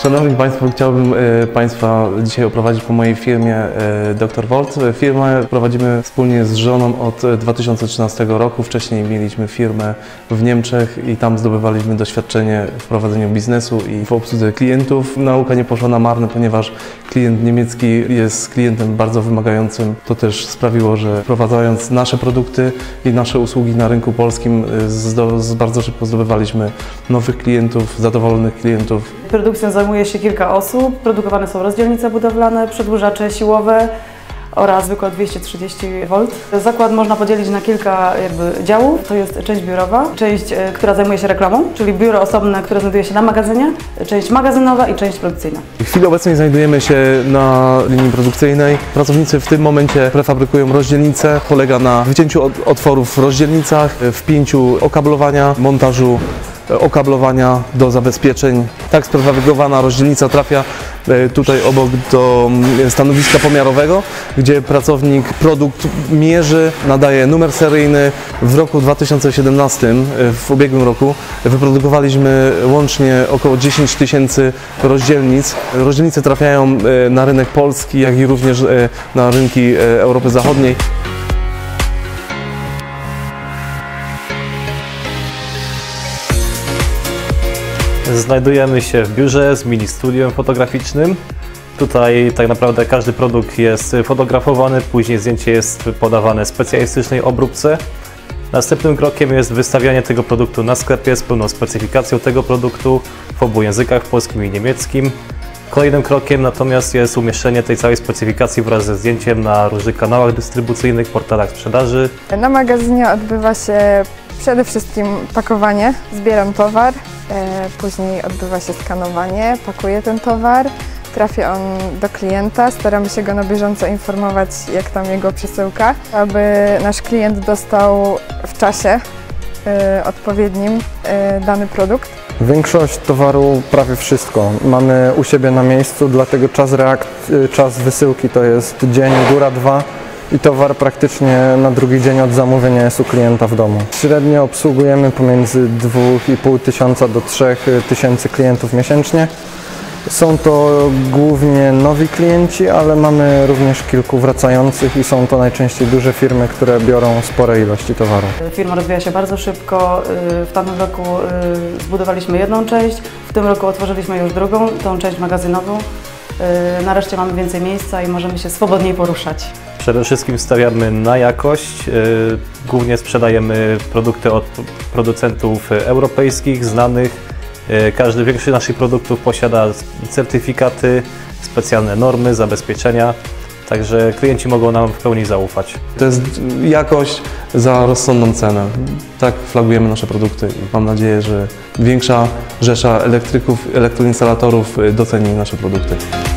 Szanowni Państwo, chciałbym Państwa dzisiaj oprowadzić po mojej firmie Dr. Volt. Firmę prowadzimy wspólnie z żoną od 2013 roku. Wcześniej mieliśmy firmę w Niemczech i tam zdobywaliśmy doświadczenie w prowadzeniu biznesu i w obsłudze klientów. Nauka nie poszła na marne, ponieważ klient niemiecki jest klientem bardzo wymagającym. To też sprawiło, że wprowadzając nasze produkty i nasze usługi na rynku polskim bardzo szybko zdobywaliśmy nowych klientów, zadowolonych klientów. Produkcją zajmuje się kilka osób. Produkowane są rozdzielnice budowlane, przedłużacze siłowe oraz wykład 230 V. Zakład można podzielić na kilka działów. To jest część biurowa, część, która zajmuje się reklamą, czyli biuro osobne, które znajduje się na magazynie, część magazynowa i część produkcyjna. W chwili obecnej znajdujemy się na linii produkcyjnej. Pracownicy w tym momencie prefabrykują rozdzielnice. Polega na wycięciu otworów w rozdzielnicach, wpięciu okablowania, montażu okablowania do zabezpieczeń. Tak sprefabrykowana rozdzielnica trafia tutaj obok do stanowiska pomiarowego, gdzie pracownik produkt mierzy, nadaje numer seryjny. W roku 2017, w ubiegłym roku, wyprodukowaliśmy łącznie około 10 000 rozdzielnic. Rozdzielnice trafiają na rynek polski, jak i również na rynki Europy Zachodniej. Znajdujemy się w biurze z mini studiem fotograficznym. Tutaj tak naprawdę każdy produkt jest fotografowany, później zdjęcie jest podawane w specjalistycznej obróbce. Następnym krokiem jest wystawianie tego produktu na sklepie z pełną specyfikacją tego produktu w obu językach, polskim i niemieckim. Kolejnym krokiem natomiast jest umieszczenie tej całej specyfikacji wraz ze zdjęciem na różnych kanałach dystrybucyjnych, portalach sprzedaży. Na magazynie odbywa się przede wszystkim pakowanie, zbieram towar, później odbywa się skanowanie, pakuję ten towar, trafia on do klienta, staramy się go na bieżąco informować, jak tam jego przesyłka, aby nasz klient dostał w czasie odpowiednim dany produkt. Większość towaru, prawie wszystko, mamy u siebie na miejscu, dlatego czas wysyłki to jest dzień, góra 2 i towar praktycznie na drugi dzień od zamówienia jest u klienta w domu. Średnio obsługujemy pomiędzy 2500 do 3000 klientów miesięcznie. Są to głównie nowi klienci, ale mamy również kilku wracających i są to najczęściej duże firmy, które biorą spore ilości towaru. Firma rozwija się bardzo szybko. W tamtym roku zbudowaliśmy jedną część, w tym roku otworzyliśmy już drugą, tą część magazynową. Nareszcie mamy więcej miejsca i możemy się swobodniej poruszać. Przede wszystkim stawiamy na jakość. Głównie sprzedajemy produkty od producentów europejskich, znanych. Większość naszych produktów posiada certyfikaty, specjalne normy, zabezpieczenia, także klienci mogą nam w pełni zaufać. To jest jakość za rozsądną cenę. Tak flagujemy nasze produkty i mam nadzieję, że większa rzesza elektryków, elektroinstalatorów doceni nasze produkty.